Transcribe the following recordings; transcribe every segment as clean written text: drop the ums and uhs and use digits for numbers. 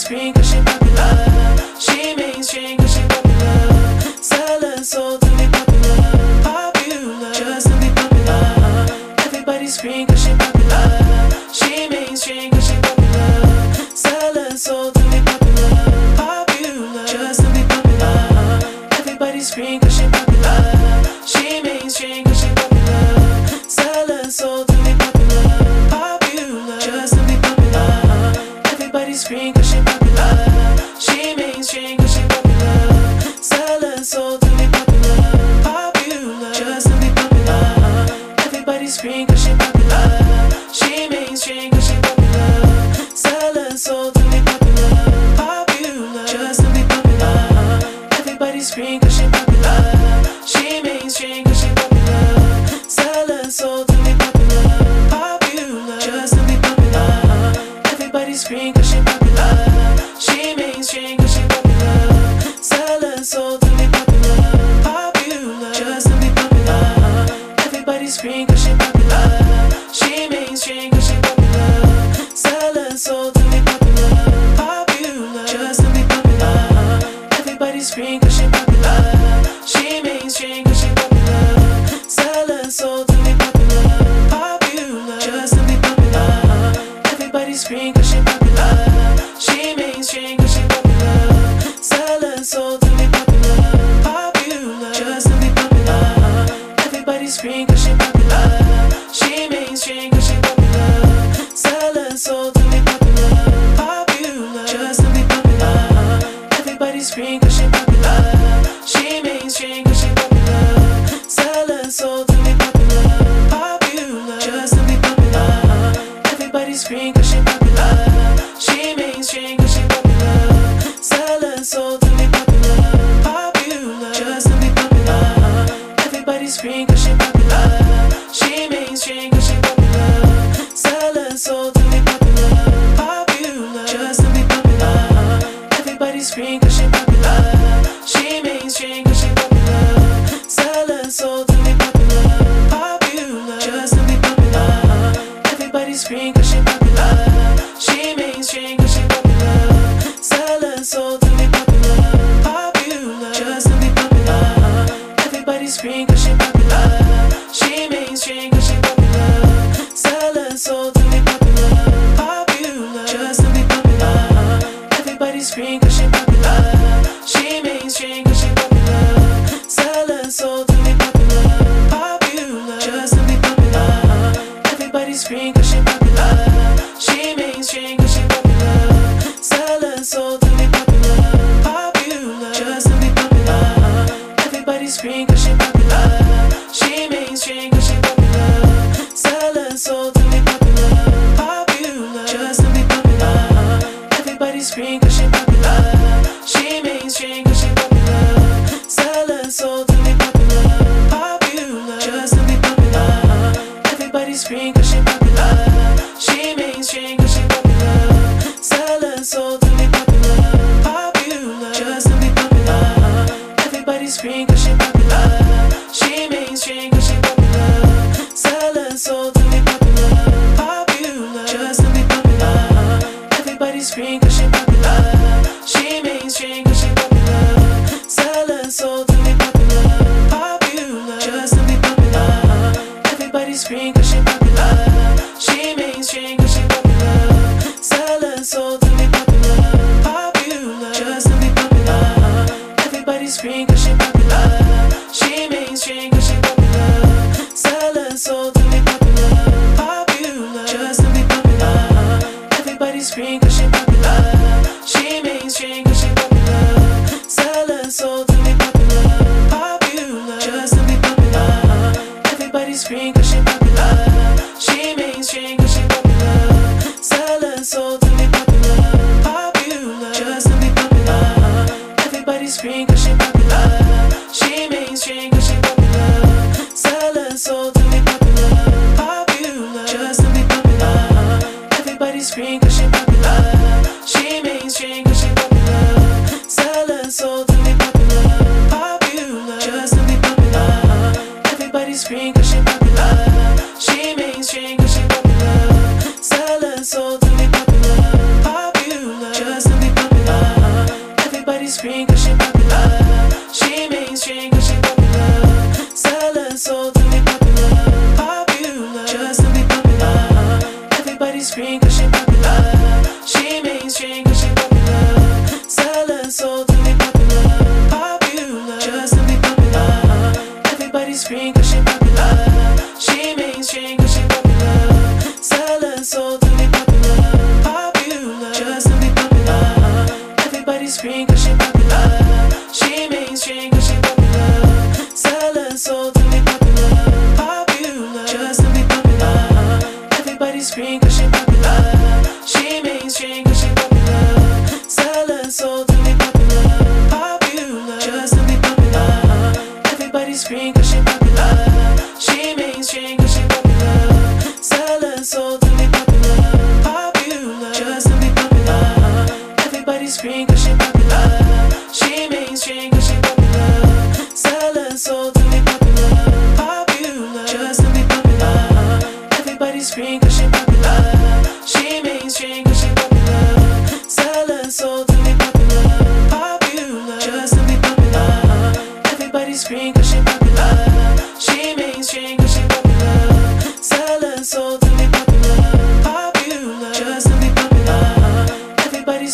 scream 'cause she popular. She mainstream 'cause she popular. Sell her soul to be popular. Popular, just to be popular. Everybody scream 'cause she popular. She mainstream 'cause she popular. Sell her soul to be popular. Popular, just to be popular. Everybody scream 'cause she popular. She mainstream 'cause she popular. Sell her soul to be popular. Popular, just to be popular. Everybody scream 'cause she popular. She mainstream 'cause she popular. Sell her soul to be popular. Popular, just to be popular. Everybody scream 'cause she popular. She mainstream 'cause she popular. Sell her soul to be popular. Popular, just to be popular. Everybody scream 'cause she popular. She mainstream 'cause she popular. Sell her soul to be popular. Popular, just to be popular. Everybody scream 'cause she popular. She mainstream 'cause she popular. Sell her soul to be popular. Popular, just to be popular. Everybody scream 'cause she popular. She mainstream 'cause she popular. Sell her soul to be popular. Popular, just to be popular. Everybody scream 'cause she popular. She mainstream 'cause she popular. Sell her soul to be popular. Popular, just to be popular. Everybody scream 'cause she popular. She mainstream 'cause she popular. Sell her soul to be popular. Popular, just to be popular. Everybody scream 'cause she popular. She mainstream 'cause she popular. Sell her soul to be popular. Popular, just to be popular. Everybody scream 'cause she popular. She mainstream 'cause she popular. Sell her soul to be popular. Popular, just to be popular. Everybody scream 'cause she popular. She mainstream 'cause she popular. Sell her soul to be popular. Popular, just to be popular. Everybody scream 'cause she popular. She mainstream 'cause she popular. Sell her soul to be popular. Popular, just to be popular. Everybody scream 'cause she popular. She mainstream 'cause she popular. Sell her soul to be popular. Popular, just to be popular. Everybody scream 'cause she popular. She mainstream 'cause she popular. Sell her soul to be popular. Popular, just to be popular. Everybody scream 'cause she popular. She mainstream 'cause she popular. Sell her soul to be popular. Popular, just to be popular. Everybody scream 'cause she popular. She mainstream 'cause she popular. Sell her soul to be popular. Popular, just to be popular. Everybody scream 'cause she popular. She mainstream 'cause she popular. Sell her soul to be popular. Popular, just to be popular. Everybody scream 'cause she popular. She mainstream 'cause she popular. Sell her soul to be popular. Popular, just to be popular. Everybody scream 'cause she popular. She mainstream 'cause she popular. Sell her soul to be popular. Popular, just to be popular. Everybody scream 'cause she popular. She mainstream 'cause she popular. Sell her soul to be popular. Popular, just to be popular. Everybody scream 'cause she popular. She mainstream 'cause she popular. Sell her soul to be popular. Popular, just to be popular. Everybody scream 'cause she popular. She mainstream 'cause she popular. Sell her soul to be popular. Popular, just to be popular. Everybody scream 'cause she popular. She mainstream 'cause she popular. Sell her soul to be popular. Popular, just to be popular. Everybody scream 'cause she popular. She mainstream 'cause she popular. Sell her soul to be popular. Popular, just to be popular. Everybody scream 'cause she popular. She mainstream 'cause she popular. Sell her soul to be popular. Popular, just to be popular. Everybody scream 'cause she popular. She mainstream 'cause she popular. Sell her soul to be popular. Popular, just to be popular. Everybody scream 'cause she popular. She mainstream 'cause she popular. Sell her soul to be popular. Popular, just to be popular. Everybody scream 'cause she popular. She mainstream 'cause she popular. Sell her soul to be popular. Popular, just to be popular. Everybody scream 'cause she popular. She mainstream 'cause she popular. Sell her soul to be popular. Popular, just to be popular.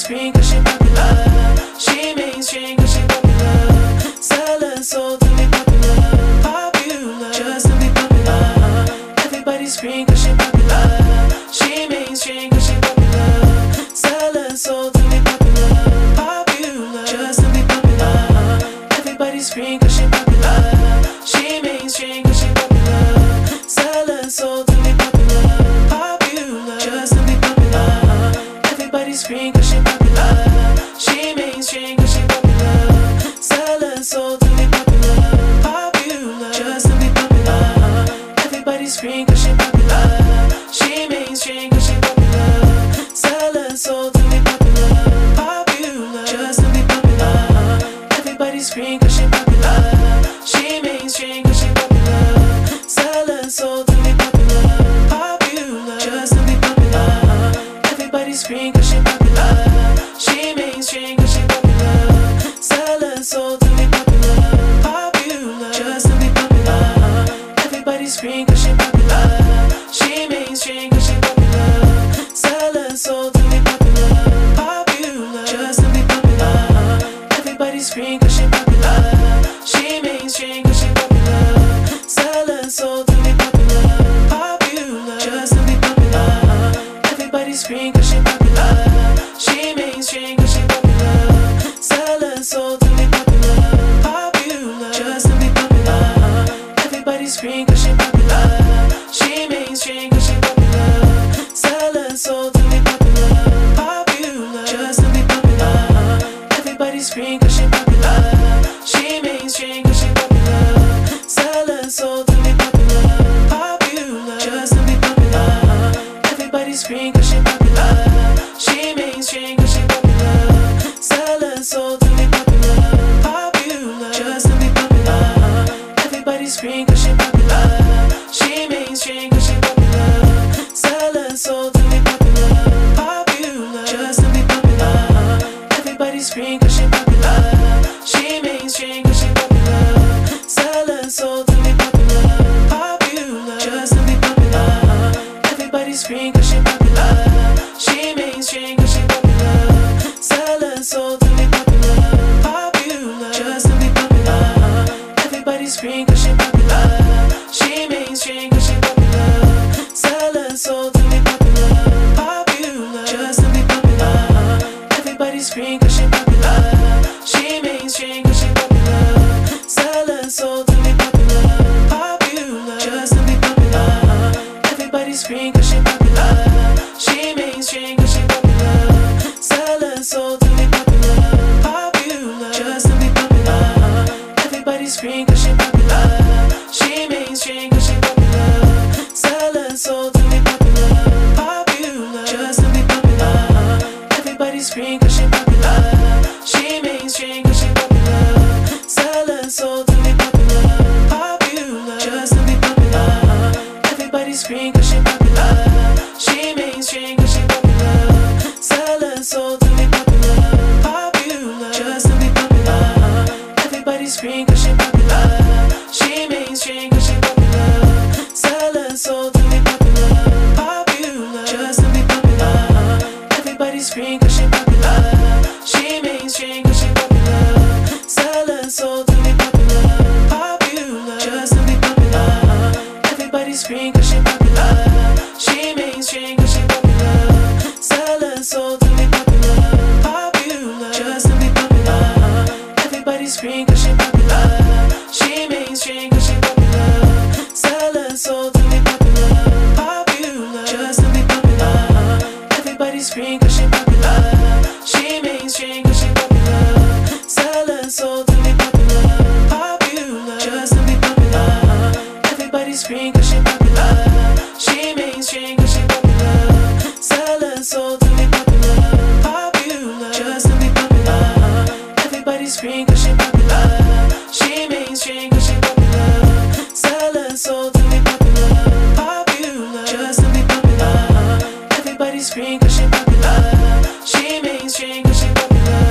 scream 'cause she popular. She mainstream 'cause she popular. Sell her soul to be popular. Popular, just to be popular. Everybody scream 'cause she popular. She mainstream 'cause she popular. Sell her soul to be popular. Popular, just to be popular. Everybody scream 'cause she popular. She mainstream 'cause she popular. Sell her soul to be popular. Popular, just to be popular. Everybody scream 'cause she popular. She mainstream 'cause she popular. Sell her soul to be popular. Popular, just to be popular. Everybody scream 'cause she popular. She mainstream 'cause she popular. Sell her soul to be popular. Popular, just to be popular. Everybody scream 'cause she popular. She mainstream 'cause she popular. Sell her soul to be popular. Popular, just to be popular. Everybody scream 'cause she popular. She mainstream 'cause she popular. Sell her soul to be popular. Popular, just to be popular. Everybody scream 'cause she popular. She mainstream 'cause she popular. Sell her soul to be popular. Popular, just to be popular. Everybody scream 'cause she popular. She mainstream 'cause she popular. Sell her soul to be popular. Popular, just to be popular. Everybody scream 'cause she popular. She mainstream 'cause she popular. Sell her soul to be popular. Popular, just to be popular. Everybody scream 'cause she popular. She mainstream 'cause she popular. Sell her soul to be popular. Popular, just to be popular. Everybody scream 'cause she popular. She mainstream 'cause she popular. Sell her soul to be popular. Popular, just to be popular. Everybody scream 'cause she popular. She mainstream 'cause she popular. Sell her soul to be popular. Popular, just to be popular. Everybody scream 'cause she popular. She mainstream 'cause she popular. Sell her soul to be popular. Popular, just to be popular. Everybody scream 'cause she popular. She mainstream 'cause she popular. Sell her soul to be popular. Popular, just to be popular. Everybody scream 'cause she popular. She mainstream 'cause she popular. Sell her soul to be popular. Popular, just to be popular. Everybody scream 'cause she popular. She mainstream 'cause she popular. Sell her soul to be popular. Popular, just to be popular. Everybody scream 'cause she popular. She mainstream 'cause she popular. Sell her soul to be popular. Popular, just to be popular. Everybody scream 'cause she popular. She mainstream 'cause she popular. Sell her soul to be popular. Popular, just to be popular. Everybody scream 'cause she popular. She mainstream 'cause she popular. Sell her soul to be popular. Popular, just to be popular. Everybody scream 'cause she popular. She mainstream 'cause she popular. Sell her soul to be popular. Popular, just to be popular. Everybody scream 'cause she popular. She mainstream 'cause she popular. Sell her soul to be popular. Popular, just to be popular. Everybody scream 'cause she popular. She mainstream 'cause she popular. Sell her soul to be popular. Popular, just to be popular. Everybody scream 'cause she popular. She mainstream 'cause she popular. Sell her soul to be popular. Popular, just to be popular. Everybody scream 'cause she popular. She mainstream 'cause she popular. Sell her soul to be popular. Popular, just to be popular. Everybody scream 'cause she popular. She mainstream 'cause she popular. Sell her soul to be popular. Popular, just to be popular. Everybody scream 'cause she popular. She mainstream 'cause she popular. Sell her soul to be popular. Popular, just to be popular. Everybody scream 'cause she popular. She mainstream 'cause she popular. Sell her soul to be popular. Popular, just to be popular. Everybody scream 'cause she popular. She mainstream 'cause she popular. Sell her soul to be popular. Popular, just to be popular. Everybody scream 'cause she popular. She mainstream 'cause she popular.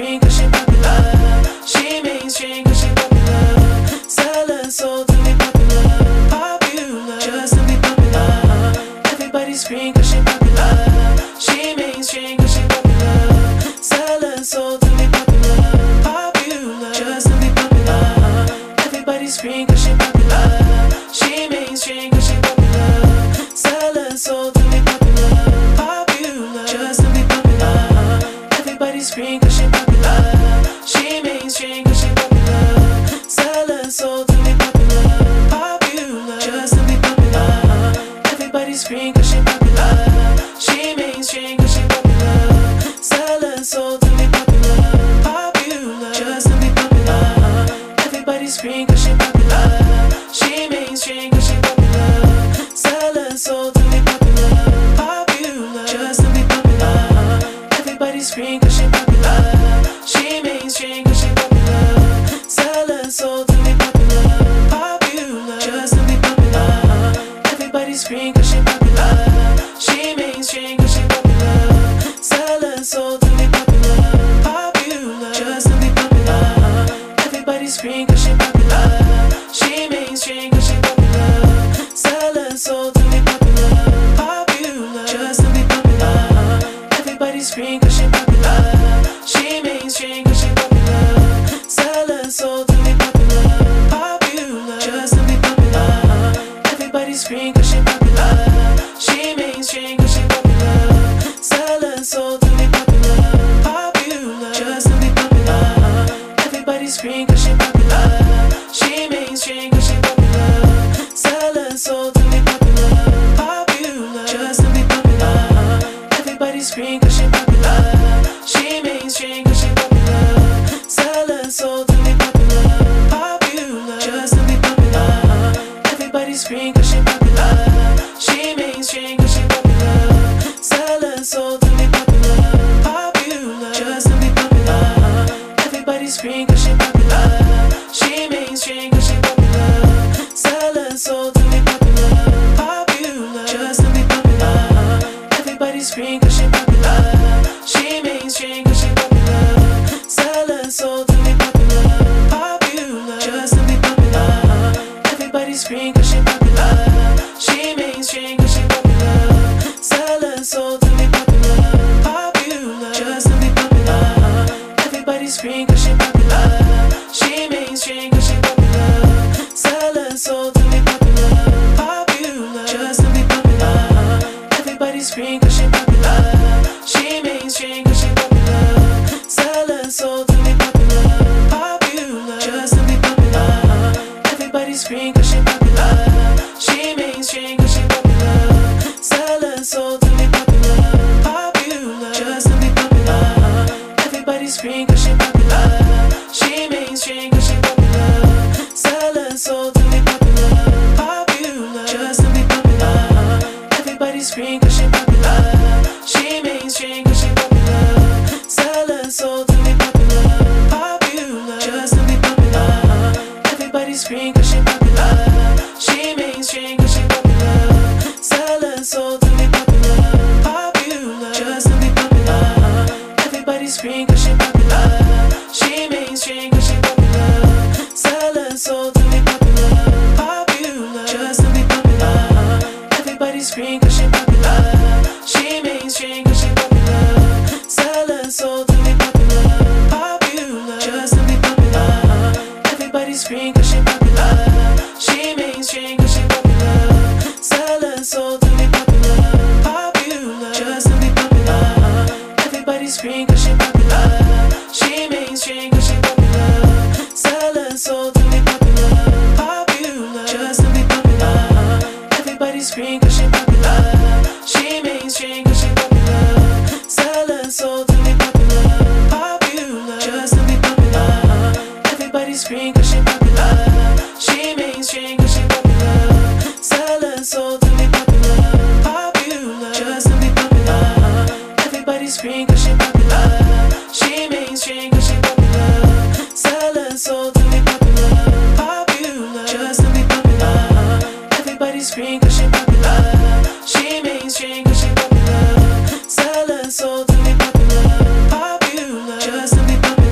screen 'cause she popular. She mainstream 'cause she popular. Sell her soul to be popular. Popular, just to be popular. Everybody scream 'cause she popular. She mainstream 'cause she popular. Sell her soul to be popular. Popular, just to be popular. Everybody scream 'cause she popular. She mainstream 'cause she popular. Sell her soul to be popular. Popular, just to be popular. Everybody scream 'cause she popular. She mainstream 'cause she popular. Sell her soul to be popular. Popular, just to be popular. Everybody scream 'cause she popular. She mainstream 'cause she popular. Sell her soul to be popular. Popular, just to be popular. Everybody scream 'cause she popular. She mainstream 'cause she popular. Sell her soul to be popular. Popular, just to be popular. Everybody scream 'cause she popular. She mainstream 'cause she popular. Sell her soul to be popular. Popular, just to be popular. Everybody scream 'cause she popular. She mainstream 'cause she popular. Sell her soul to be popular. Popular, just to be popular. Everybody scream 'cause she popular. She mainstream 'cause she popular. Sell her soul to be popular. Popular, just to be popular. Everybody scream 'cause she popular. She mainstream 'cause she popular. Sell her soul to be popular. Popular, just to be popular. Everybody scream 'cause she popular. She mainstream 'cause she popular. Sell her soul to be popular. Popular, just to be popular. Everybody scream 'cause she popular. She mainstream 'cause she popular. Sell her soul to be popular. Popular, just to be popular. Everybody scream 'cause she popular. She mainstream 'cause she popular. Sell her soul to be popular. Popular, just to be popular. Everybody scream 'cause she popular. She mainstream 'cause she popular. Sell her soul to be popular. Popular, just to be popular. Everybody scream 'cause she popular. She mainstream 'cause she popular. Sell her soul to be popular. Popular, just to be popular. Everybody scream 'cause she popular. She mainstream 'cause she popular. Sell her soul to be popular. Popular, just to be popular. Everybody scream 'cause she popular. She mainstream 'cause she popular. Sell her soul to be popular. Popular, just to be popular. Everybody scream 'cause she popular. She mainstream 'cause she popular. Sell her soul to be popular. Popular, just to be popular. Everybody scream 'cause she popular. She mainstream 'cause she popular. Sell her soul to be popular. Popular, just to be popular. Everybody scream 'cause she popular. She mainstream 'cause she popular. Sell her soul to be popular. Popular, just to be popular. Everybody scream 'cause she popular. She mainstream 'cause she popular. Sell her soul to be popular. Popular, just to be popular. Everybody scream 'cause she popular. She mainstream 'cause she popular. Sell her soul to be popular. Popular, just to be popular. Everybody scream 'cause she popular. She mainstream 'cause she popular. Sell her soul to be popular. Popular, just to be popular. Everybody scream 'cause she popular. She mainstream 'cause she popular. Sell her soul to be popular. Popular, just to be popular. Everybody scream 'cause she popular. She mainstream 'cause she popular. Sell her soul to be popular. Popular, just to be popular. Everybody scream 'cause she popular. She mainstream 'cause she popular. Sell her soul to be popular. Popular, just to be popular. Everybody scream 'cause she popular. She mainstream 'cause she popular. Sell her soul to be popular. Popular, just to be popular. Everybody scream 'cause she popular. She mainstream 'cause she popular. Sell her soul to be popular. Popular, just to be popular. Everybody scream 'cause she popular. She mainstream 'cause she popular. Sell her soul to be popular. Popular, just to be popular. Everybody scream 'cause she popular. She mainstream 'cause she popular. Sell her soul to be popular. Popular, just to be popular. Everybody scream 'cause she popular. She mainstream 'cause she popular. Sell her soul to be popular. Popular, just to be popular.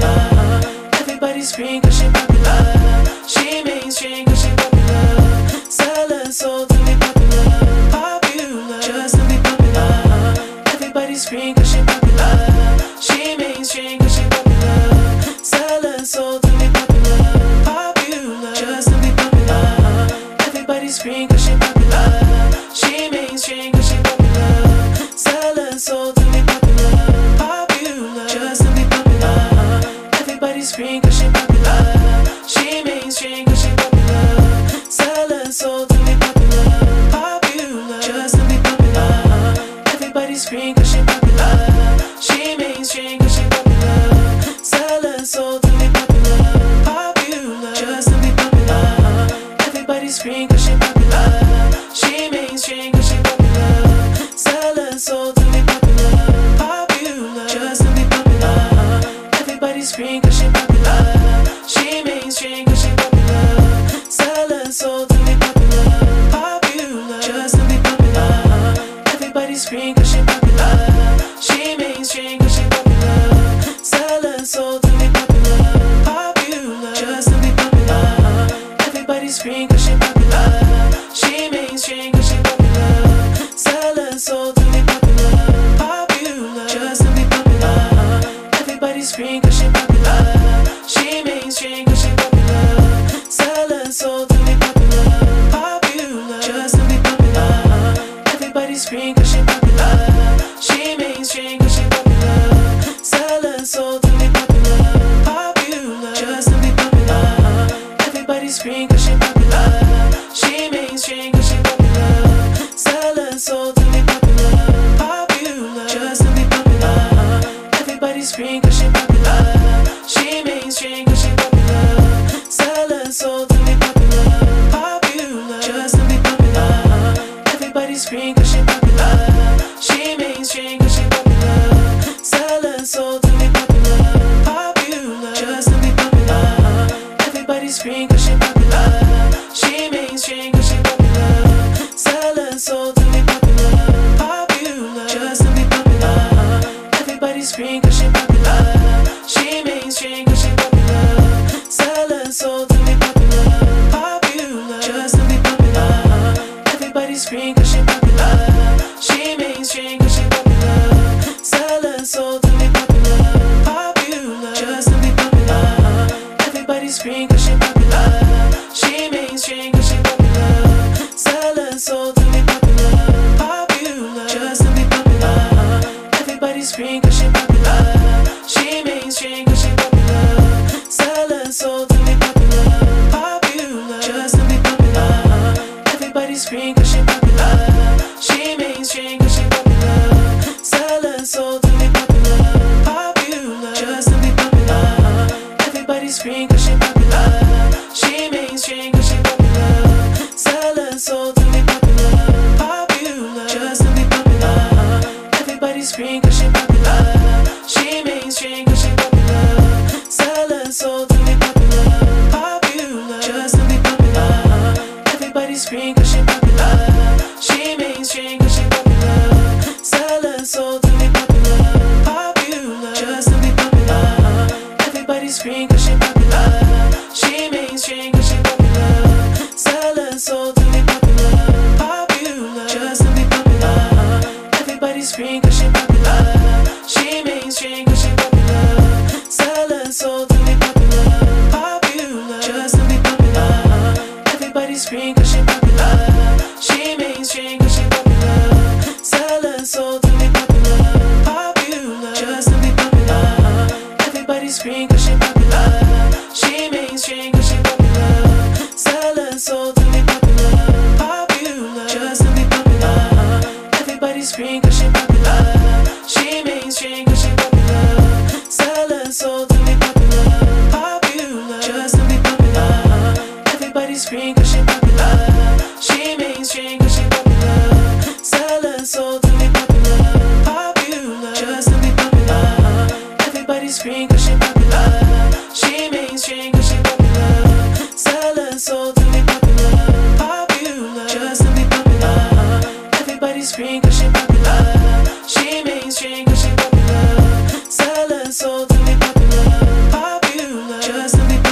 Everybody scream 'cause she popular. She mainstream 'cause she popular. Selling soul to be popular. Popular, just to be popular. Everybody scream 'cause she popular. She mainstream 'cause she popular. Selling soul to be popular. Popular, just to be popular. Everybody scream 'cause she popular. She mainstream 'cause she popular. Selling soul to be popular. Popular, just to be popular. Everybody scream 'cause she popular. She mainstream 'cause she popular. Selling soul to be popular. Popular, just to be popular. Everybody scream 'cause she popular. She mainstream 'cause she popular. Selling soul to be popular. Popular, just to be popular. Everybody scream 'cause she popular. She mainstream 'cause she popular. Selling soul to be popular. Popular, just to be popular. Everybody scream 'cause she popular. She mainstream 'cause she popular. Selling soul to be popular. Popular, just to be popular. Everybody scream 'cause she popular. She mainstream 'cause she popular. Selling soul to be popular. Popular, just to be popular. Everybody scream 'cause she popular. She mainstream 'cause she popular. Selling soul to be popular. Popular, just to be popular. Everybody scream 'cause she popular. She mainstream 'cause she popular. Selling soul to be popular. Popular, just to be popular. Everybody scream 'cause she popular. She mainstream 'cause she popular. Selling soul to be popular. Popular, just to be popular. Everybody scream 'cause she popular. She mainstream 'cause she popular. Selling soul to be popular. Popular, just to be popular. Everybody scream 'cause she popular. She mainstream 'cause she popular. Selling soul to be popular. Popular, just to be popular. Everybody scream 'cause she popular. She mainstream 'cause she popular. Selling soul to be popular. Popular, just to be popular. Everybody scream 'cause she popular. She mainstream 'cause she popular. Selling soul to be popular. Popular, just to be popular. Everybody scream 'cause she popular. She mainstream 'cause she popular. Selling soul to be popular. Popular, just to be popular. Everybody scream 'cause she popular. She mainstream 'cause she popular. Selling soul to be popular. Popular, just to be popular. Everybody scream 'cause she popular. She mainstream 'cause she popular. Selling soul to be popular. Popular, just to be popular. Everybody scream 'cause she popular. She mainstream 'cause she popular. Selling soul to be popular. Popular, just to be popular. Everybody scream 'cause she popular. She mainstream 'cause she popular. Selling soul to be popular. Popular, just to be popular. Everybody scream 'cause she popular. She mainstream 'cause she popular. Selling soul to be popular. Popular, just to be popular. Everybody scream 'cause she popular. She mainstream 'cause she popular. Selling soul to be popular. Popular, just to be popular. Everybody scream 'cause she popular. She mainstream 'cause she popular. Selling soul to be popular. Popular, just to be popular. Everybody scream 'cause she popular. She mainstream 'cause she popular. Selling soul to be popular. Popular, just to be popular. Everybody scream 'cause she popular. She mainstream 'cause she popular. Selling soul to be popular. Popular, just to be popular. Everybody scream 'cause she popular. She mainstream 'cause she popular. Selling soul to be popular. Popular, just to be popular. Everybody scream 'cause she popular. She mainstream 'cause she popular. Selling soul to be popular. Popular, just to be popular. Everybody scream 'cause she popular. She mainstream 'cause she popular. Selling soul to be popular. Popular, just to be popular. Everybody scream 'cause she popular. She mainstream 'cause she popular. Selling soul to be popular. Popular, just to be popular. Everybody scream 'cause she popular. She mainstream 'cause she popular. Selling soul to be popular. Popular, just to be popular. Everybody scream 'cause she popular. She mainstream 'cause she popular. Selling soul to be popular. Popular, just to be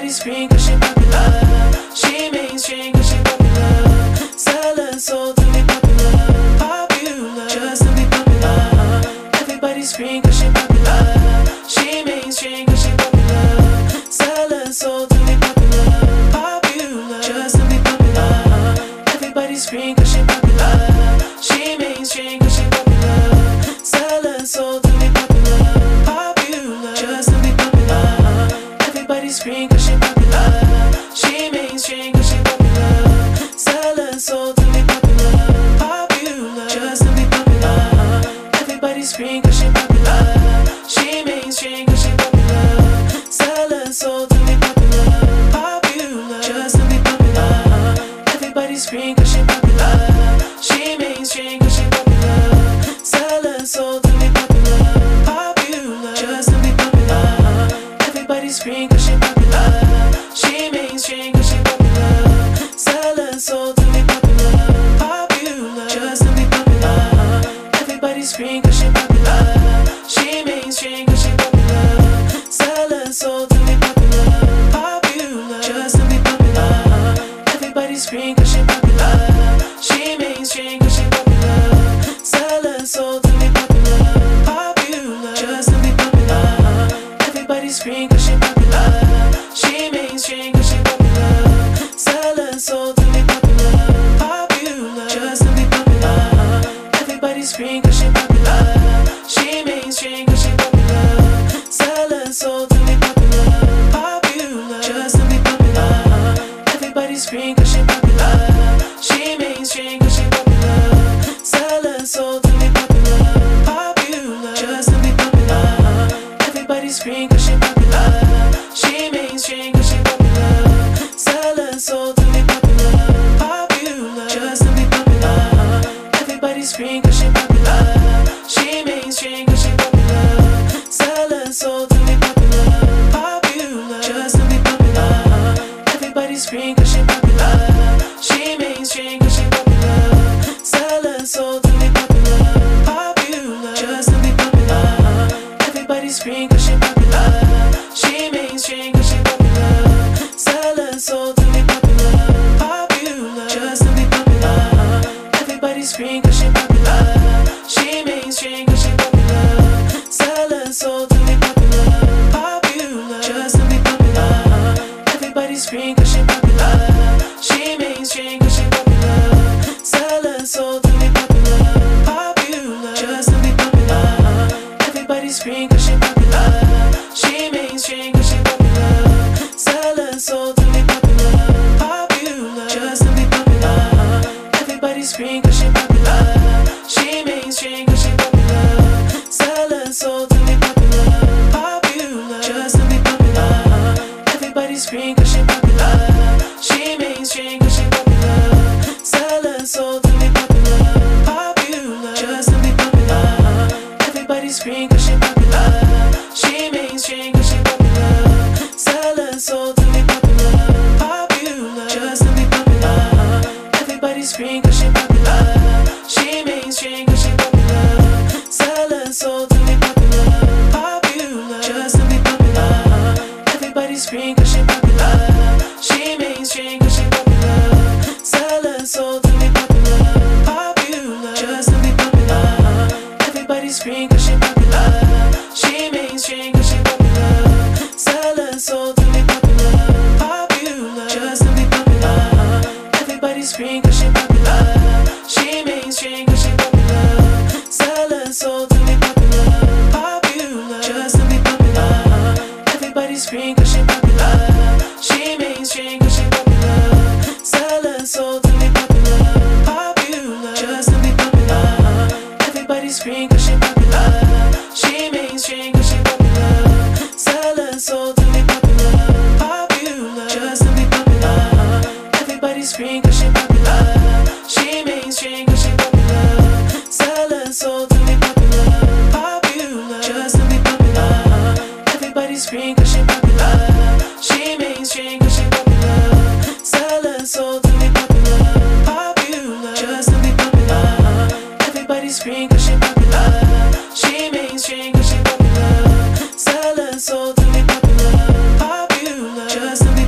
Everybody scream 'cause she popular. She mainstream 'cause she popular. Sell her soul to be popular. Popular, just to be popular. Everybody scream 'cause she popular. She mainstream 'cause she popular. Sell her soul to be popular. Popular, just to be popular. Everybody scream 'cause she popular. She mainstream 'cause she popular. Sell her soul to be popular. Popular, just to be popular. Everybody scream 'cause she popular. She mainstream 'cause she popular. Sell her soul to be popular. Popular, just to be popular. Everybody scream 'cause she popular. She mainstream 'cause she popular. Sell her soul to be popular. Popular, just to be popular. Everybody scream 'cause she popular. She mainstream 'cause she popular. Sell her soul to be popular. Popular, just to be popular. Everybody scream 'cause she popular. She mainstream 'cause she popular. Sell her soul to be popular. Popular, just to be popular. Everybody scream 'cause she popular. She mainstream 'cause she popular. Sell her soul to be popular. Popular, just to be popular. Everybody scream 'cause she popular. She mainstream 'cause she popular. Sell her soul to be popular. Popular, just to be popular. Everybody scream 'cause she popular. She mainstream 'cause she popular. Sell her soul to be popular. Popular, just to be popular. Everybody scream 'cause she popular. She mainstream 'cause she popular. Sell her soul to be popular. Popular, just to be popular. Everybody scream 'cause she popular. She mainstream 'cause she popular. Sell her soul to be popular. Popular, just to be popular. Everybody scream 'cause she popular. She mainstream 'cause she popular. Sell her soul to be popular. Popular, just to be popular. Everybody scream 'cause she popular. She mainstream 'cause she popular. Sell her soul to be popular. Popular, just to be popular. Everybody scream 'cause she popular. She mainstream 'cause she popular. Sell her soul to be popular. Popular, just to be popular. Everybody scream 'cause she popular. She mainstream 'cause she popular. Sell her soul to be popular. Popular, just to be popular. Everybody scream 'cause she popular. She mainstream 'cause she popular. Sell her soul to be popular. Popular, just to be popular. Everybody scream 'cause she popular. She mainstream 'cause she popular. Sell her soul to be popular. Popular, just to be popular. Everybody scream 'cause she popular. She mainstream 'cause she popular. Sell her soul to be popular. Popular, just to be popular. Everybody scream 'cause she popular. She mainstream 'cause she popular. Sell her soul to be popular. Popular, just to be popular. Everybody scream 'cause she popular. She mainstream 'cause she popular. Sell her soul to be popular. Popular, just to be popular. Everybody scream 'cause she popular. She mainstream 'cause she popular. Sell her soul to be popular. Popular, just to be popular. Everybody scream 'cause she popular. She mainstream 'cause she popular. Sell her soul to be popular. Popular, just to be popular. Everybody scream 'cause she popular. She mainstream 'cause she popular. Sell her soul to be popular. Popular, just to be popular. Everybody scream 'cause she popular. She mainstream 'cause she popular. Sell her soul to be popular. Popular, just to be popular. Everybody scream 'cause she popular. She mainstream 'cause she popular. Sell her soul to be popular. Popular, just to be popular. Everybody scream 'cause she popular. She mainstream 'cause she popular. Sell her soul to be popular. Popular, just to be popular. Everybody scream 'cause she popular. She mainstream 'cause she popular. Sell her soul to be popular. Popular, just to be popular. Everybody scream 'cause she popular. She mainstream 'cause she popular. Sell her soul to be popular. Popular, just to be popular. Everybody scream 'cause she popular. She mainstream 'cause she popular. Sell her soul to be popular. Popular, just to be popular. Everybody scream 'cause she popular. She mainstream 'cause she popular. Sell her soul to be popular. Popular, just to be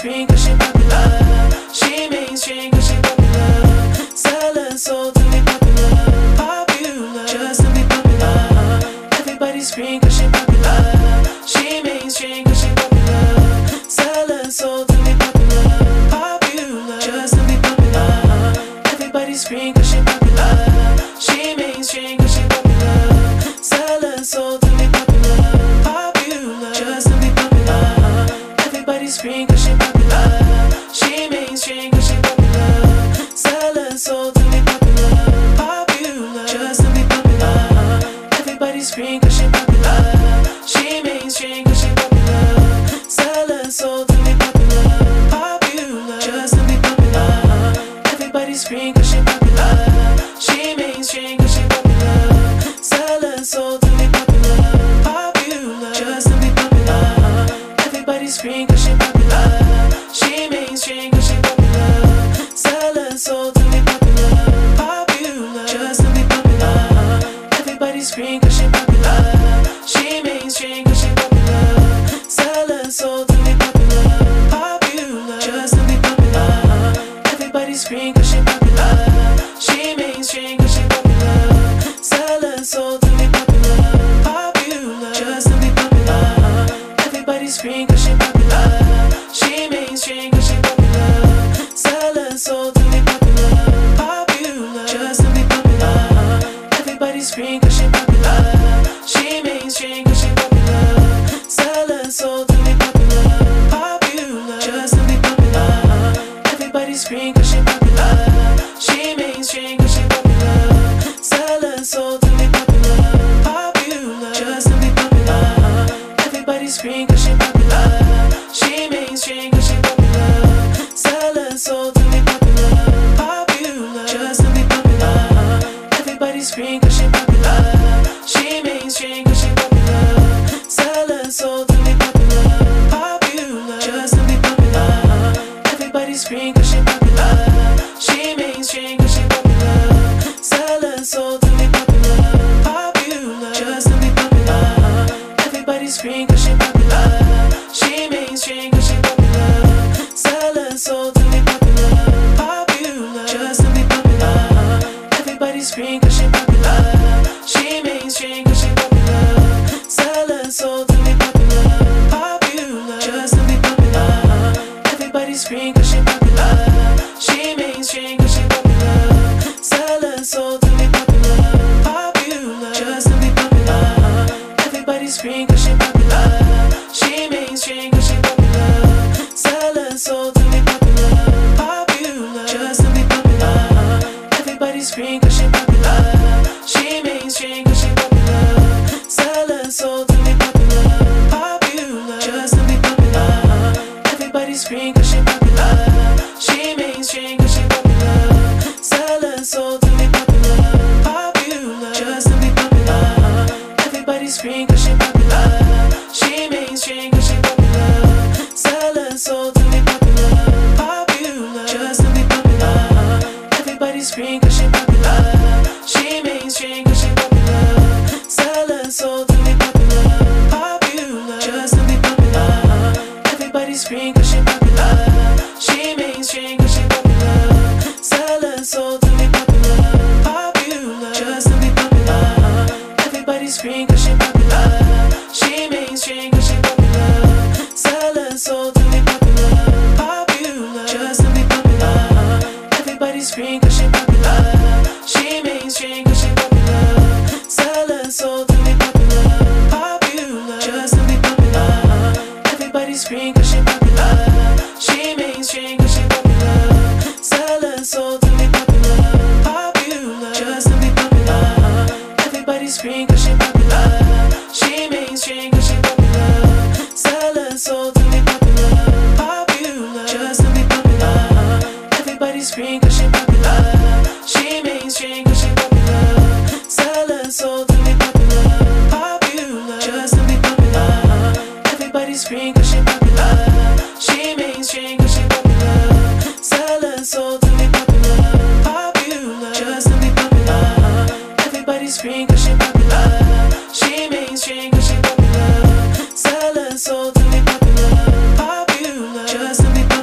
scream 'cause she popular. She mainstream 'cause she popular. Sell her soul to be popular. Popular, just to be popular. Everybody scream 'cause she popular. She mainstream 'cause she popular. Sell her soul to be popular. Popular, just to be popular. Everybody scream 'cause she popular. She mainstream 'cause she popular. Sell her soul to be popular. Popular, just to be popular. Everybody scream 'cause she popular. She mainstream 'cause she popular. Sell her soul to be popular. Popular, just to be popular. Everybody scream 'cause she popular. She mainstream 'cause she popular. Sell her soul to be popular. Popular, just to be popular. Everybody scream 'cause she popular. She mainstream 'cause she popular. Sell her soul to be popular. Popular, just to be popular. Everybody scream 'cause she popular. She mainstream 'cause she popular. Sell her soul to be popular. Popular, just to be popular. Everybody scream 'cause she popular. She mainstream 'cause she popular. Sell her soul to be popular. Popular, just to be popular. Everybody scream 'cause she popular. She mainstream 'cause she popular. Sell her soul to be popular. Popular, just to be popular. Everybody scream 'cause she popular. She mainstream 'cause she popular. Sell her soul to be popular. Popular, just to be popular. Everybody scream 'cause she popular. She mainstream 'cause she popular. Sell her soul to be popular. Popular, just to be popular. Everybody scream 'cause she popular. She mainstream 'cause she popular. Sell her soul to be popular. Popular, just to be popular. Everybody scream 'cause she popular. She mainstream 'cause she popular. Sell her soul to be popular. Popular, just to be popular. Everybody scream 'cause she popular. She mainstream 'cause she popular. Sell her soul to be popular. Popular, just to be popular. Everybody scream 'cause she popular. She mainstream 'cause she popular. Sell her soul to be popular. Popular, just to be popular. Everybody scream 'cause she popular. She mainstream 'cause she popular. Sell her soul to be popular. Popular, just to be popular. Everybody scream 'cause she popular. She mainstream 'cause she popular. Sell her soul to be popular. Popular, just to be popular. Everybody scream 'cause she popular. She mainstream 'cause she popular. Sell her soul to be popular. Popular, just to be popular. Everybody scream 'cause she popular. She mainstream 'cause she popular. Sell her soul to be popular. Popular, just to be popular. Everybody scream 'cause she popular. She mainstream 'cause she popular. Sell her soul to be popular. Popular, just to be popular. Everybody scream 'cause she popular. She mainstream 'cause she popular. Sell her soul to be popular. Popular, just to be popular. Everybody scream 'cause she popular. She mainstream 'cause she popular. Sell her soul to be popular. Popular, just to be popular. Everybody scream 'cause she popular. She mainstream 'cause she popular. Sell her soul to be popular. Popular, just to be popular. Everybody scream 'cause she popular. She mainstream 'cause she popular. Sell her soul to be popular. Popular, just to be popular. Everybody scream 'cause she popular. She mainstream 'cause she popular. Sell her soul to be popular. Popular, just to be popular. Everybody scream 'cause she popular. She mainstream 'cause she popular. Sell her soul to be popular. Popular, just to be popular. Everybody scream 'cause she popular. She mainstream 'cause she popular. Sell her soul to be popular. Popular, just to be popular. Everybody scream 'cause she popular. She mainstream 'cause she popular. Sell her soul to be popular. Popular, just to be popular. Everybody scream 'cause she popular. She mainstream 'cause she popular. Sell her soul to be popular. Popular, just to be popular. Everybody scream 'cause she popular. She mainstream 'cause she popular. Sell her soul to be popular. Popular, just to be popular. Everybody scream 'cause she popular. She mainstream 'cause she popular. Sell her soul to be popular. Popular, just to be popular.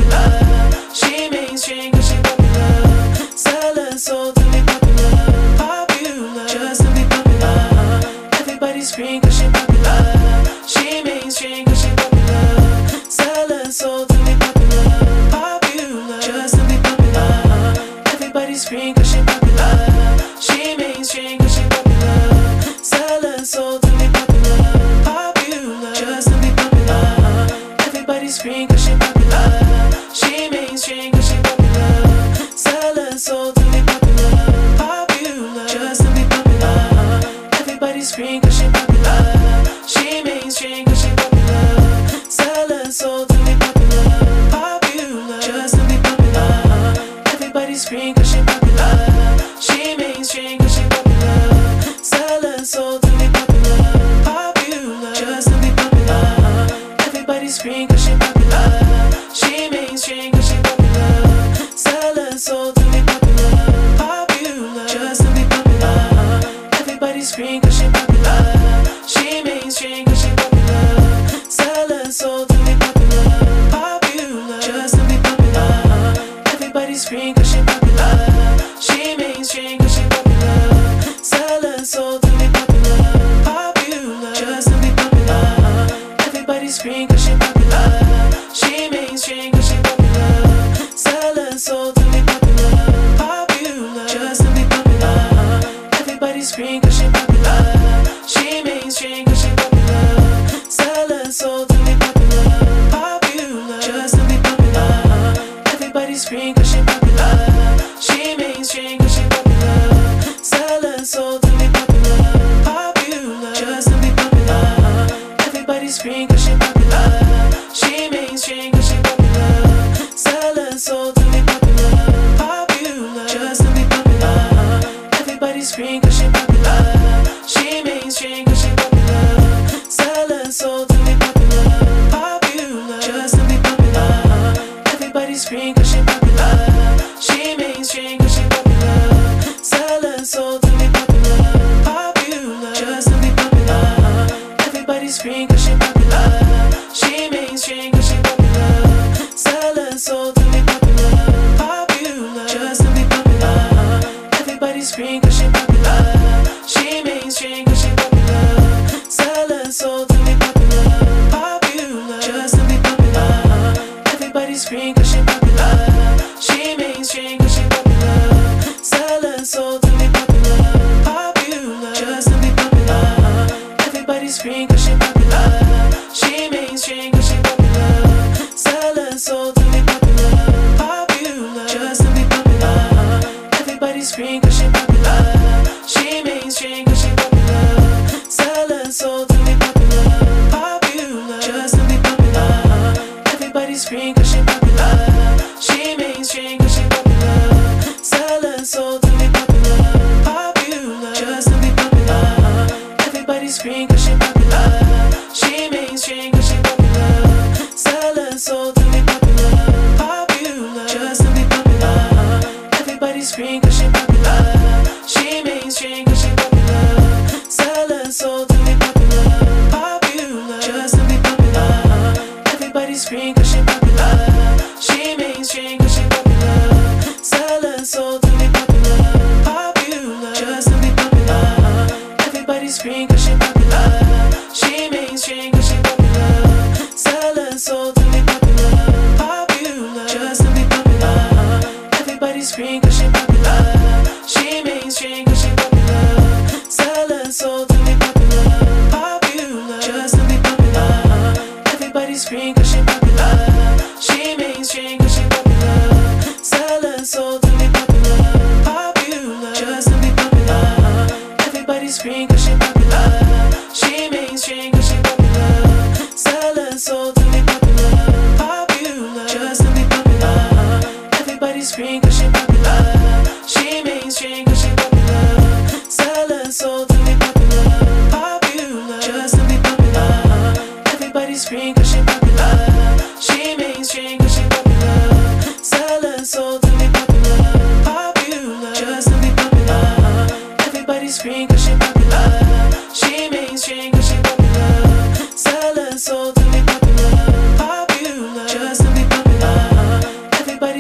popular. She mainstream cause she popular. Sell her soul to be popular. Popular, just to be popular. Everybody scream cause she popular. She mainstream cause she popular. Sell her soul to be popular. Popular, just to be popular. Everybody scream cause she popular. She mainstream cause she popular. Sell her soul to be popular. Popular, just to be popular. Everybody scream cause she popular. She mainstream cause she popular. Sell her soul to be popular. Popular, just to be popular. Everybody scream cause she popular. She mainstream cause she popular. Sell her soul to be popular. Popular, just to be popular. Everybody scream cause she popular. She mainstream cause she popular. Sell her soul to be popular. Popular, just to be popular. Everybody scream cause she popular. She mainstream cause she popular. Sell her soul to be popular. Popular, just to be popular. Everybody scream cause she popular. She mainstream cause she popular. Sell her soul to be popular. Popular, just to be popular. Everybody scream cause she popular. She mainstream cause she popular. Sell her soul to be popular. Popular, just to be popular. Everybody scream cause she popular. She mainstream cause she popular. Sell her soul to be popular. Popular, just to be popular. Everybody scream cause she popular. She mainstream cause she popular. Sell her soul to be popular. Popular, just to be popular. Everybody scream cause she popular. She mainstream cause she popular. Sell her soul to be popular. Popular, just to be popular. Everybody scream cause she popular. She mainstream cause she popular. Sell her soul to be popular. Popular, just to be popular. Everybody scream cause she popular. She mainstream cause she popular. Sell her soul to be popular. Popular, just to be popular. Everybody scream cause she popular. She mainstream cause she popular. Sell her soul to be popular. Popular, just to be popular. Everybody scream cause she popular. She mainstream cause she popular. Sell her soul to be popular. Popular, just to be popular. Everybody scream cause she popular. She mainstream cause she popular. Sell her soul to be popular. Popular, just to be popular. Everybody scream cause she popular. She mainstream cause she popular. Sell her soul to be popular. Popular, just to be popular. Everybody scream cause she popular. She mainstream cause she popular. Sell her soul to be popular. Popular, just to be popular. Everybody scream cause she popular. She mainstream cause she popular. Sell her soul to be popular. Popular, just to be popular. Everybody scream cause she popular. She mainstream cause she popular. Sell her soul to be popular. Popular, just to be popular. Everybody scream cause she popular. She mainstream cause she popular. Sell her soul to be popular. Popular, just to be popular. Everybody scream cause she popular. She mainstream cause she popular. Sell her soul to be popular. Popular, just to be popular. Everybody scream cause she popular. She mainstream cause she popular. Sell her soul to be popular. Popular, just to be popular. Everybody scream cause she popular. She mainstream cause she popular. Sell her soul to be popular. Popular, just to be popular. Everybody scream cause she popular. She mainstream cause she popular. Sell her soul to be popular. Popular, just to be popular. Everybody scream cause she popular. She mainstream cause she popular. Sell her soul to be popular. Popular, just to be popular. Everybody scream cause she popular. She mainstream cause she popular. Sell her soul to be popular. Popular, just to be popular. Everybody scream cause she popular. She mainstream cause she popular. Sell her soul to be popular. Popular, just to be popular. Everybody scream cause she popular. She mainstream cause she popular. Sell her soul to be popular. Popular, just to be popular. Everybody scream cause she popular. She mainstream cause she popular. Sell her soul to be popular. Popular, just to be popular.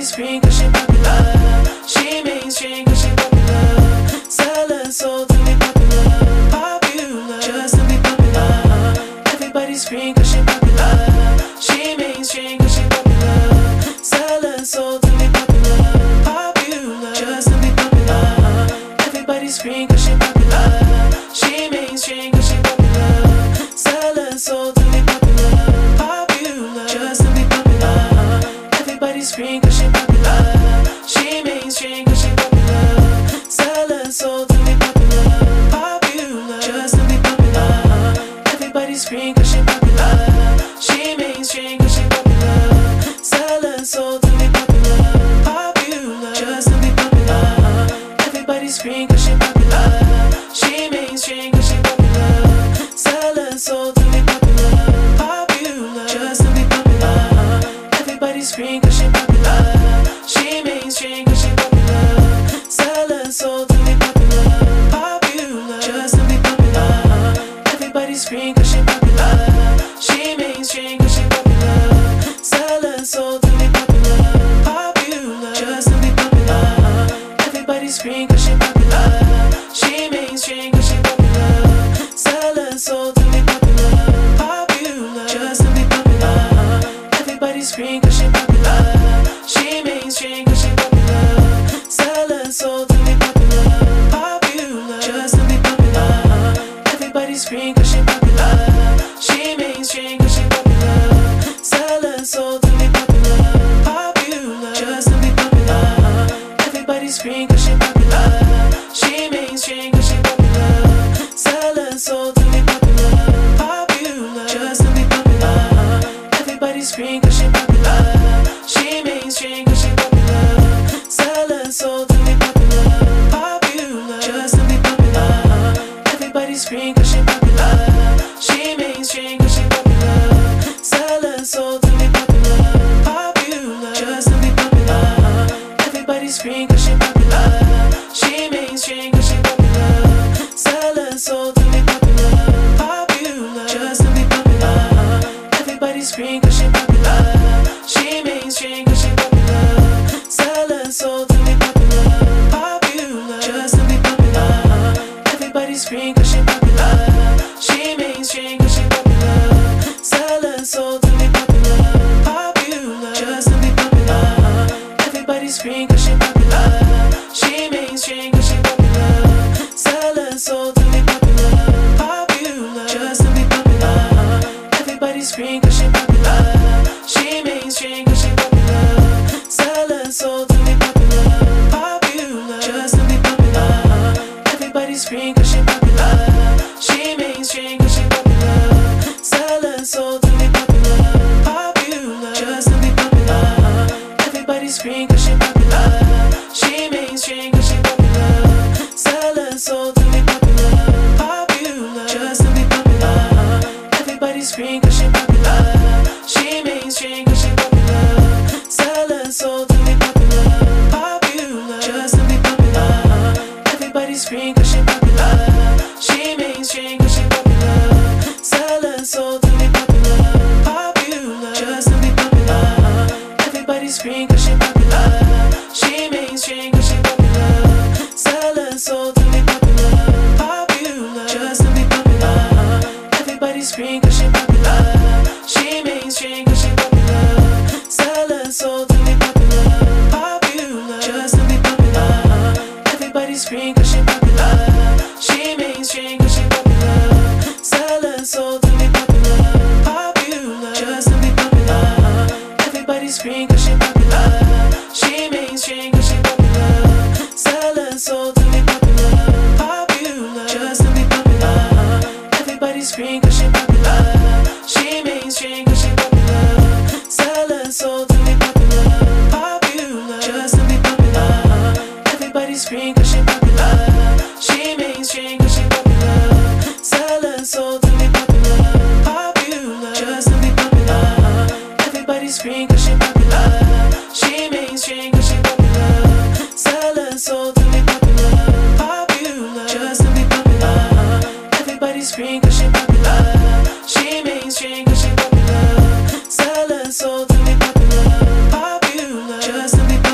scream 'cause she popular. She mainstream 'cause she popular. Sell her soul to be popular. Popular, just to be popular. Everybody scream 'cause she popular. She mainstream 'cause she popular. Sell her soul to be popular. Popular, just to be popular. Everybody scream 'cause she popular. She mainstream 'cause she popular. Sell her soul to be popular. Popular, just to be popular. Everybody scream 'cause she popular. She mainstream 'cause she popular. Sell her soul to be popular. Popular, just to be popular. Everybody scream 'cause she popular. She mainstream 'cause she popular. Sell her soul to be popular. Popular, just to be popular. Everybody scream 'cause she popular. She mainstream 'cause she popular. Sell her soul to be popular. Popular, just to be popular. Everybody scream 'cause she popular. She mainstream 'cause she popular. Sell her soul to be popular. Popular, just to be popular. Everybody scream 'cause she popular. She mainstream 'cause she popular. Sell her soul to be popular. Popular, just to be popular. Everybody scream 'cause she popular. She mainstream 'cause she popular. Sell her soul to be popular. Popular, just to be popular. Everybody scream 'cause she popular. She mainstream 'cause she popular. Sell her soul to be popular. Popular, just to be popular. Everybody scream 'cause she popular. She mainstream 'cause she popular. Sell her soul to be popular. Popular, just to be popular. Everybody scream 'cause she popular. She mainstream 'cause she popular. Sell her soul to be popular. Popular, just to be popular. Everybody scream 'cause she popular. She mainstream 'cause she popular. Sell her soul to be popular. Popular, just to be popular. Everybody scream 'cause she popular. She mainstream 'cause she popular. Sell her soul to be popular. Popular, just to be popular. Everybody scream 'cause she popular. She mainstream 'cause she popular. Sell her soul to be popular. Popular, just to be popular. Everybody scream 'cause she popular. She mainstream 'cause she popular. Sell her soul to be popular. Popular, just to be popular. Everybody scream 'cause she popular. She mainstream 'cause she popular. Sell her soul to be popular. Popular, just to be popular. Everybody scream 'cause she popular. She mainstream 'cause she popular. Sell her soul to be popular. Popular, just to be popular. Everybody scream 'cause she popular. She mainstream 'cause she popular. Sell her soul to be popular. Popular, just to be popular. Everybody scream 'cause she popular. She mainstream 'cause she popular. Sell her soul to be popular. Popular, just to be popular. Everybody scream 'cause she popular. She mainstream 'cause she popular. Sell her soul to be popular. Popular, just to be popular. Everybody scream 'cause she popular. She mainstream 'cause she popular. Sell her soul to be popular. Popular, just to be popular. Everybody scream 'cause she popular. She mainstream 'cause she popular. Sell her soul to be popular. Popular, just to be popular. Everybody scream 'cause she popular. She mainstream 'cause she popular. Sell her soul to be popular. Popular, just to be popular. Everybody scream 'cause she popular. She mainstream 'cause she popular. Sell her soul to be popular. Popular, just to be popular. Everybody scream 'cause she popular. She mainstream 'cause she popular. Sell her soul to be popular. Popular, just to be popular. Everybody scream 'cause she popular. She mainstream 'cause she popular. Sell her soul to be popular. Popular, just to be popular. Everybody scream 'cause she popular. She mainstream 'cause she popular. Sell her soul to be popular. Popular, just to be popular. Everybody scream 'cause she popular. She mainstream 'cause she popular. Sell her soul to be popular. Popular, just to be popular. Everybody scream 'cause she popular. She mainstream 'cause she popular. Sell her soul to be popular. Popular, just to be popular. Everybody scream 'cause she popular. She mainstream 'cause she popular. Sell her soul to be popular. Popular, just to be popular.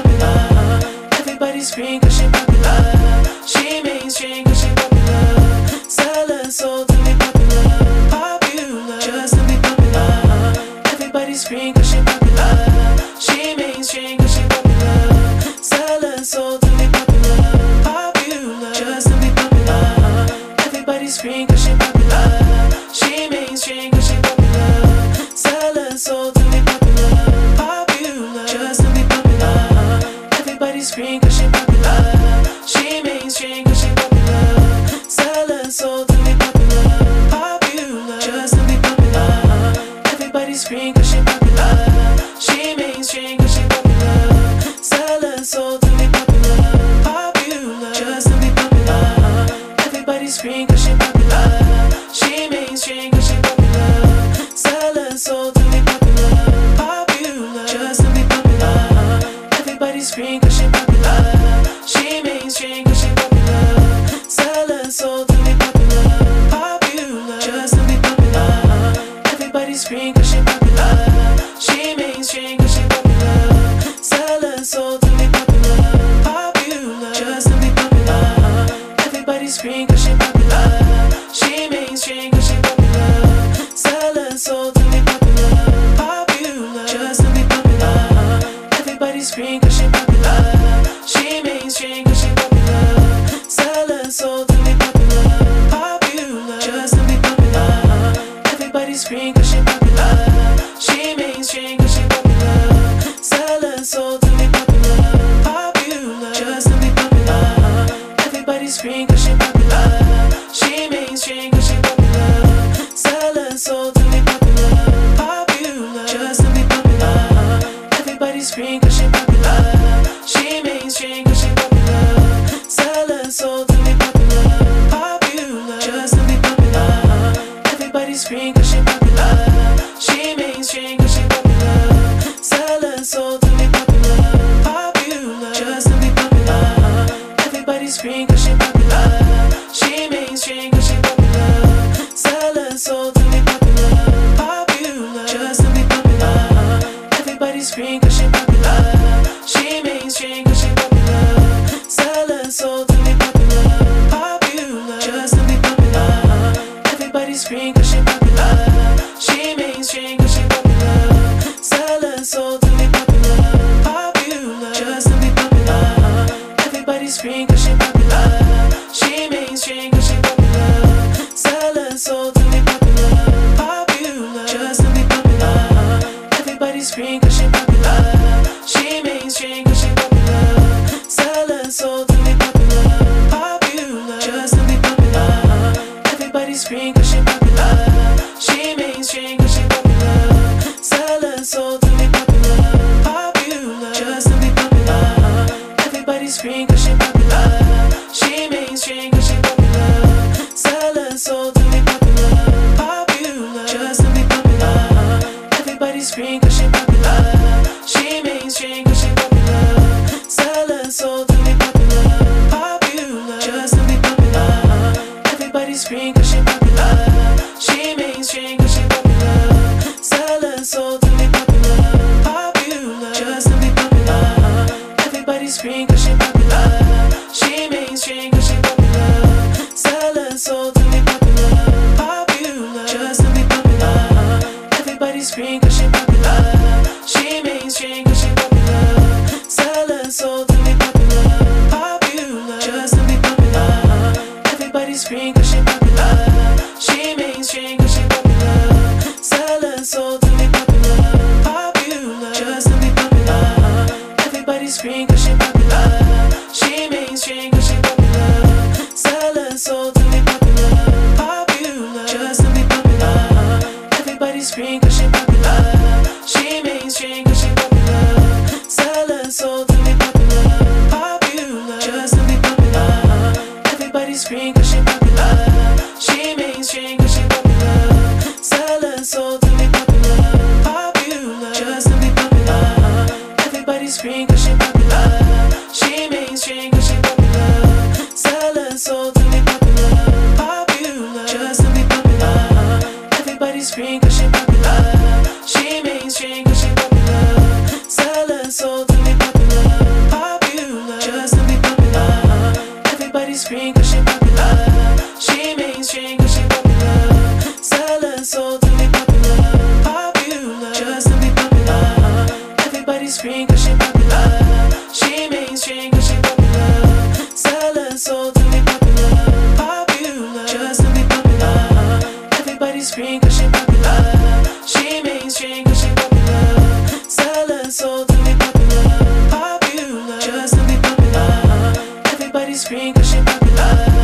scream 'cause she popular. She mainstream 'cause she popular. Sell her soul to be popular. Popular, just to be popular. Everybody scream 'cause she popular. She mainstream 'cause she popular. Sell her soul to be popular. Popular, just to be popular. Everybody scream 'cause she popular. She mainstream 'cause she popular. Sell her soul to be popular. Popular, just to be popular. Everybody scream 'cause she popular. She mainstream 'cause she popular. Sell her soul to be popular. Popular, just to be popular. Everybody scream 'cause she popular. She mainstream 'cause she popular. Sell her soul to be popular. Popular, just to be popular. Everybody scream 'cause she popular. She mainstream 'cause she popular. Sell her soul to be popular. Popular, just to be popular. Everybody scream 'cause she popular. She mainstream 'cause she popular. Sell her soul to be popular. Popular, just to be popular. Everybody scream 'cause she popular. She mainstream 'cause she popular. Sell her soul to be popular. Popular, just to be popular. Everybody scream 'cause she popular. She mainstream 'cause she popular. Sell her soul to be popular. Popular, just to be popular. Everybody scream 'cause she popular. She mainstream 'cause she popular. Sell her soul to be popular. Popular, just to be popular. Everybody scream 'cause she popular. She mainstream 'cause she popular. Sell her soul to be popular. Popular, just to be popular. Everybody scream 'cause she popular. She mainstream 'cause she popular. Sell her soul to be popular. Popular, just to be popular. Everybody scream 'cause she popular. She mainstream 'cause she popular. Sell her soul to be popular. Popular, just to be popular. Everybody scream 'cause she popular. She mainstream 'cause she popular. Sell her soul to be popular. Popular, just to be popular. Everybody scream 'cause she popular. She mainstream 'cause she popular. Sell her soul to be popular. Popular, just to be popular. Everybody scream 'cause she popular. She mainstream 'cause she popular. Sell her soul to be popular. Popular, just to be popular. Everybody scream 'cause she popular. She mainstream 'cause she popular. Sell her soul to be popular. Popular, just to be popular. Everybody scream 'cause she popular. She mainstream 'cause she popular. Sell her soul to be popular. Popular, just to be popular. Everybody scream 'cause she popular. She mainstream 'cause she popular. Sell her soul to be popular. Popular, just to be popular. Everybody scream 'cause she popular. She mainstream 'cause she popular. Sell her soul to be popular. Popular, just to be popular. Everybody scream 'cause she popular. She mainstream 'cause she popular. Sell her soul to be popular. Popular, just to be popular. Everybody scream 'cause she popular. She mainstream 'cause she popular. Sell her soul to be popular. Popular, just to be popular. Everybody scream 'cause she popular. She mainstream 'cause she popular. Sell her soul to be popular. Popular, just to be popular. Everybody scream 'cause she popular. She mainstream 'cause she popular. Sell her soul to be popular. Popular, just to be popular. Everybody scream 'cause she popular. She mainstream 'cause she popular. Sell her soul to be popular. Popular, just to be popular. Everybody scream 'cause she popular. She mainstream 'cause she popular. Sell her soul to be popular. Popular, just to be popular. Everybody scream 'cause she popular. She mainstream 'cause she popular. Sell her soul to be popular. Popular, just to be popular. Everybody scream 'cause she popular. She mainstream 'cause she popular. Sell her soul to be popular. Popular, just to be popular. Everybody scream 'cause she popular.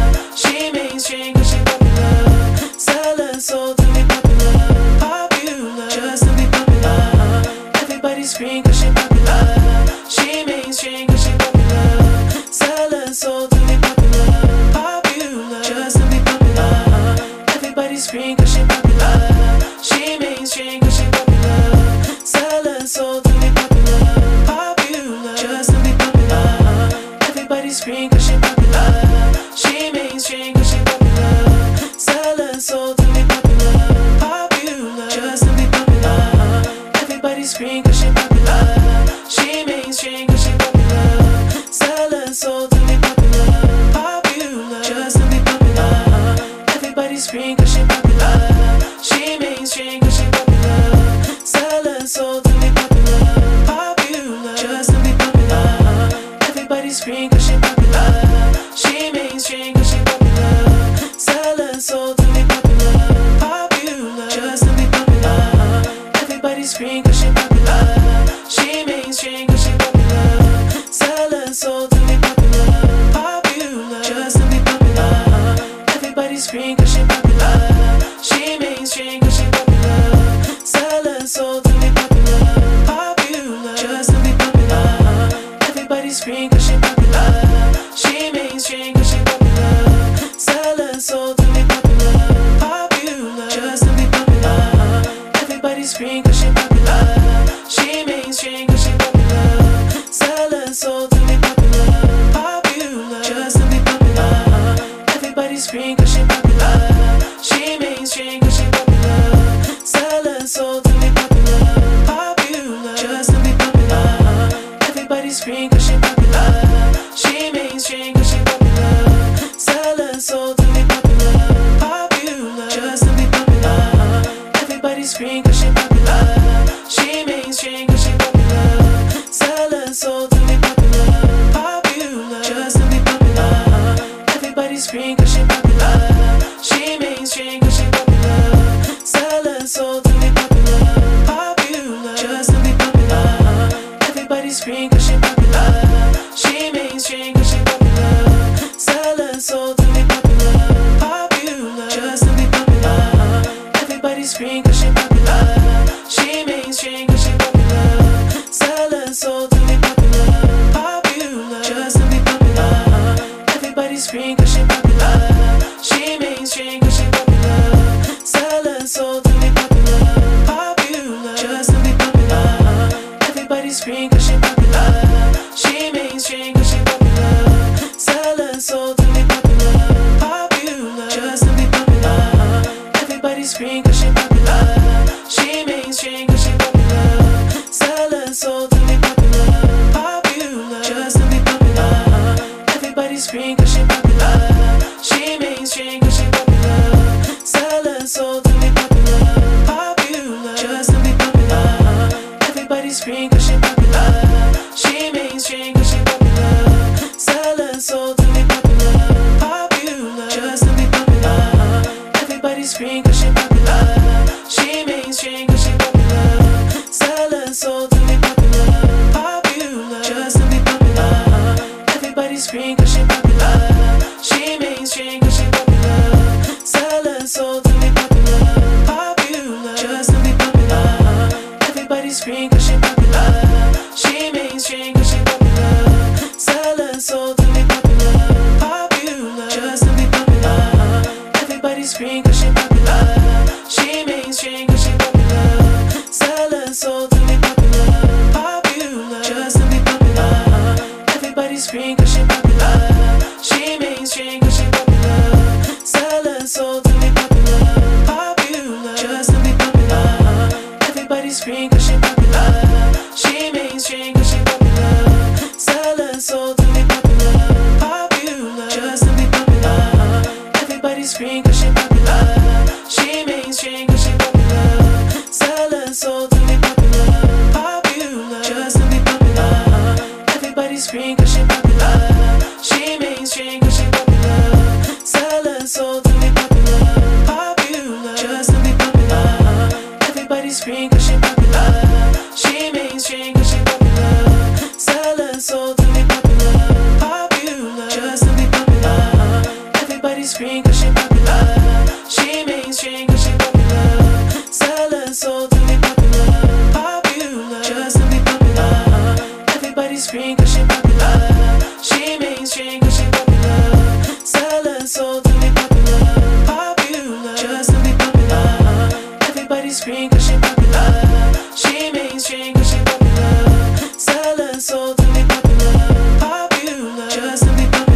scream 'cause she popular. She mainstream 'cause she popular. Sell her soul to be popular. Popular, just to be popular. Everybody scream 'cause she popular. She mainstream 'cause she popular. Sell her soul to be popular. Popular, just to be popular. Everybody scream 'cause she popular. She mainstream 'cause she popular. Sell her soul to be popular. Popular, just to be popular. Everybody scream 'cause she popular. She mainstream 'cause she popular. Sell her soul to be popular. Popular, just to be popular. Everybody scream 'cause she popular. She mainstream 'cause she popular. Sell her soul to be popular. Popular, just to be popular. Everybody scream 'cause she popular. She mainstream 'cause she popular. Sell her soul to be popular. Popular, just to be popular. Everybody scream 'cause she popular. She mainstream 'cause she popular. Sell her soul to be popular. Popular, just to be popular. Everybody scream 'cause she popular. She mainstream 'cause she popular. Sell her soul to be popular. Popular, just to be popular. Everybody scream 'cause she popular. She mainstream 'cause she popular. Sell her soul to be popular. Popular, just to be popular. Everybody scream 'cause she popular. She mainstream 'cause she popular. Sell her soul to be popular. Popular, just to be popular. Everybody scream 'cause she popular. She mainstream 'cause she popular. Sell her soul to be popular. Popular, just to be popular. Everybody scream 'cause she popular. She mainstream 'cause she popular. Sell her soul to be popular. Popular, just to be popular. Everybody scream 'cause she popular. She mainstream 'cause she popular. Sell her soul to be popular. Popular, just to be popular. Everybody scream 'cause she popular. She mainstream 'cause she popular. Sell her soul to be popular. Popular, just to be popular. Everybody scream 'cause she popular. She mainstream 'cause she popular. Sell her soul to be popular. Popular, just to be popular. Everybody scream 'cause she popular. She mainstream 'cause she popular. Sell her soul to be popular. Popular, just to be popular. Everybody scream 'cause she popular. She mainstream 'cause she popular. Sell her soul to be popular. Popular, just to be popular. Everybody scream 'cause she popular. She mainstream 'cause she popular. Sell her soul to be popular. Popular, just to be popular. Everybody scream 'cause she popular. She mainstream 'cause she popular. Sell her soul to be popular. Popular, just to be popular. Everybody scream 'cause she popular. She mainstream 'cause she popular. Sell her soul to be popular. Popular, just to be popular. Everybody scream 'cause she popular. She mainstream 'cause she popular. Sell her soul to be popular. Popular, just to be popular. Everybody scream 'cause she popular. She mainstream 'cause she popular. Sell her soul to be popular. Popular, just to be popular. Everybody scream 'cause she popular. She mainstream 'cause she popular. Sell her soul to be popular. Popular, just to be popular. Everybody scream 'cause she popular. She mainstream 'cause she popular. Sell her soul to be popular. Popular, just to be popular. Everybody scream 'cause she popular. She mainstream 'cause she popular. Sell her soul to be popular. Popular, just to be popular. Everybody scream 'cause she popular. She mainstream 'cause she popular. Sell her soul to be popular. Popular, just to be popular. Everybody scream 'cause she popular. She mainstream 'cause she popular. Sell her soul to be popular. Popular, just to be popular. Everybody scream 'cause she popular. She mainstream 'cause she popular. Sell her soul to be popular. Popular, just to be popular. Everybody scream 'cause she popular. She mainstream 'cause she popular. Sell her soul to be popular. Popular, just to be popular. Everybody scream 'cause she popular. She mainstream 'cause she popular. Sell her soul to be popular. Popular, just to be popular. Everybody scream 'cause she popular. She mainstream 'cause she popular. Sell her soul to be popular. Popular, just to be popular.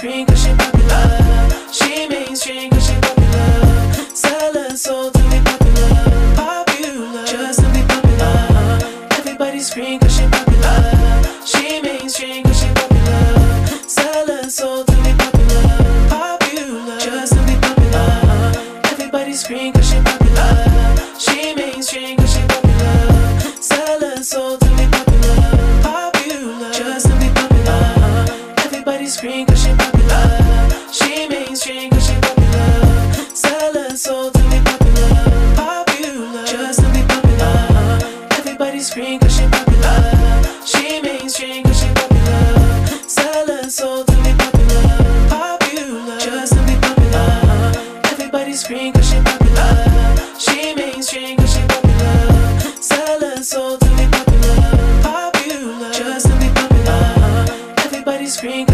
scream cause she popular. She mainstream cause she popular. Sell her soul to be popular. Popular, just to be popular. Everybody scream cause she popular. She mainstream cause she popular. Sell her soul to be popular. Popular, just to be popular. Everybody scream cause she popular. She mainstream cause she popular. Sell her soul to be popular. Popular, just to be popular. Everybody scream cause she popular. She mainstream cause she popular. Sell her soul to be popular. Popular, just to be popular. Everybody scream cause she popular. She mainstream cause she popular. Sell her soul to be popular. Popular, just to be popular. Everybody scream cause she popular. She mainstream cause she popular. Sell her soul to be popular. Popular, just to be popular. Everybody scream.